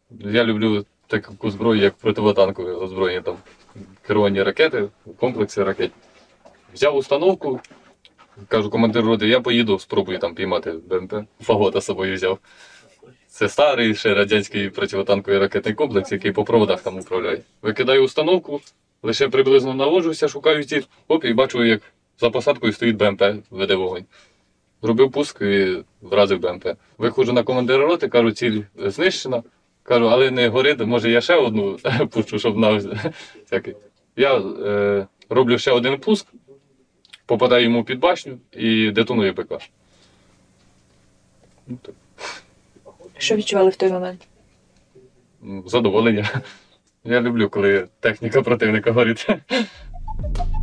Я люблю таку зброю, як противотанкове озброєння, там керовані ракети, комплекси ракет. Взяв установку, кажу командиру роти, я поїду, спробую там піймати БМП. Фагота з собою взяв. Це старий ще радянський противотанковий ракетний комплекс, який по проводах там управляє. Викидаю установку, лише приблизно наводжуся, шукаю ціль, оп, і бачу, як за посадкою стоїть БМП, веде вогонь. Зробив пуск і вразив БМП. Виходжу на командира роти, кажу, ціль знищена. Кажу, але не горить, може я ще одну пущу, щоб на всякий. Я роблю ще один пуск, попадаю йому під башню і детоную БК. Що відчували в той момент? Задоволення. Я люблю, коли техніка противника горить.